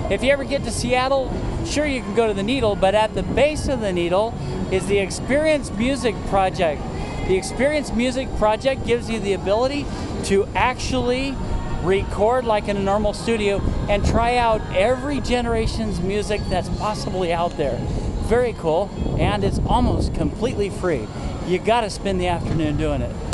If you ever get to Seattle, sure, you can go to the Needle, but at the base of the Needle is the Experience Music Project. The Experience Music Project gives you the ability to actually record like in a normal studio and try out every generation's music that's possibly out there. Very cool, and it's almost completely free. You gotta spend the afternoon doing it.